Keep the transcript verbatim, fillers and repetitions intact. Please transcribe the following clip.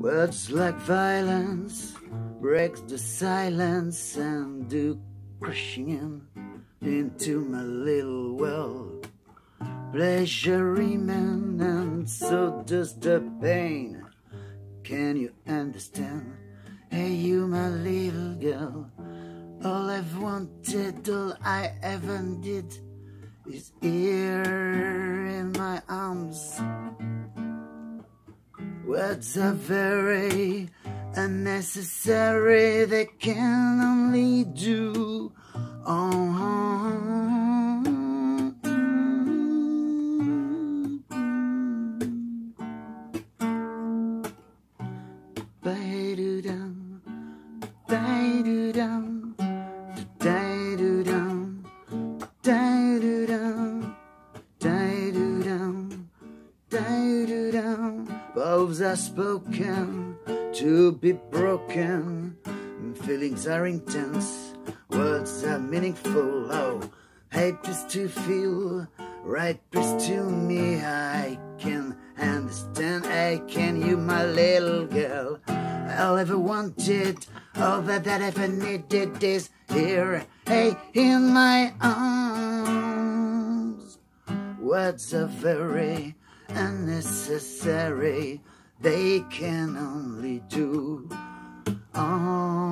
Words like violence breaks the silence and do crushing in into my little world. Pleasure remains and so does the pain. Can you understand? Hey, you, my little girl. All I've wanted, all I ever did is here in my arms. Words are very unnecessary, they can only do oh. Ba-do-dum, ba-do-dum, da-do-dum, da-do-dum, da-do-dum, da-do-dum. Vows are spoken to be broken, feelings are intense, words are meaningful. Oh, hate is to feel, right is to me. I can understand, I can, you, my little girl. All I ever wanted, all that I ever needed is here, hey, in my arms. Words are very unnecessary, they can only do oh.